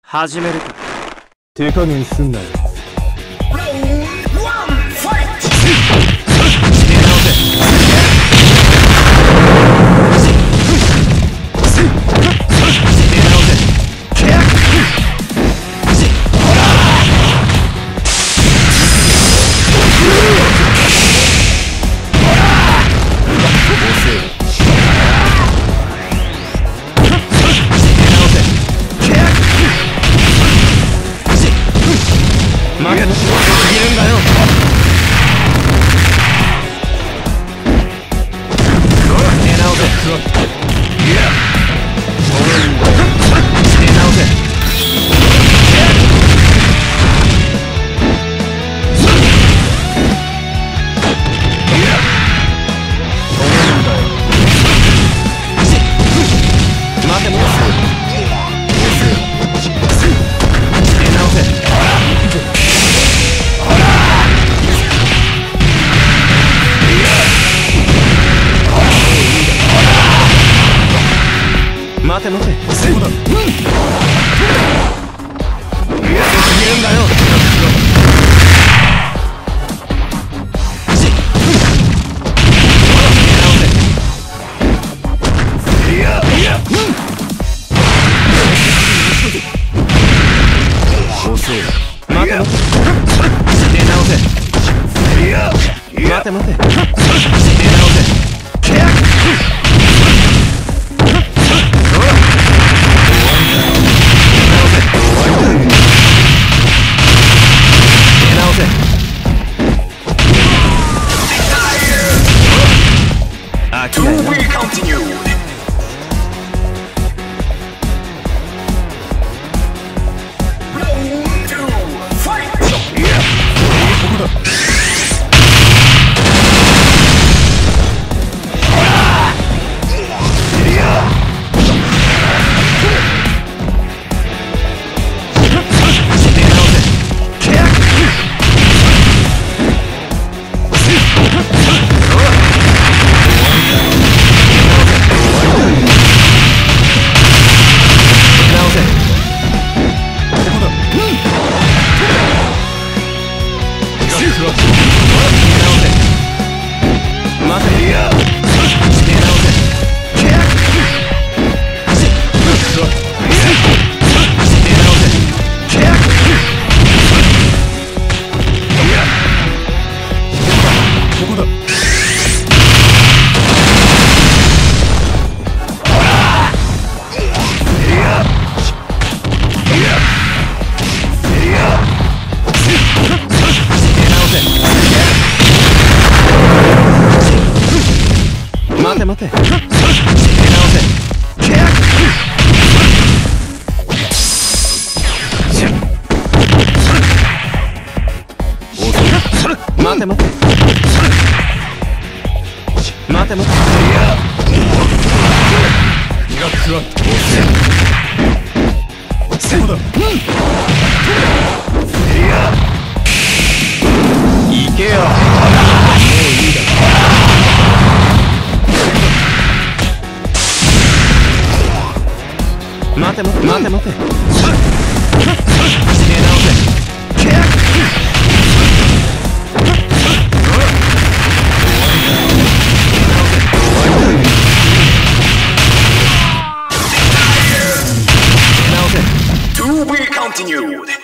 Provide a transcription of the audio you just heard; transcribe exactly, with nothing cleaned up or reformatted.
始めるか。 手加減すんなよ。 待て待て。 そうだ。うん。いや、逃げるんだよ。いやいや。うん。遅い。 待て待て。出直せ。 いや。 待て待て。出直せ。 To be continued. Round two, fight! Yeah. 待て待て。待て待て。待て待て。 身が食らった。そうだ。いや。 行けよ。待て待て待て待て。出直せ。 To be continued.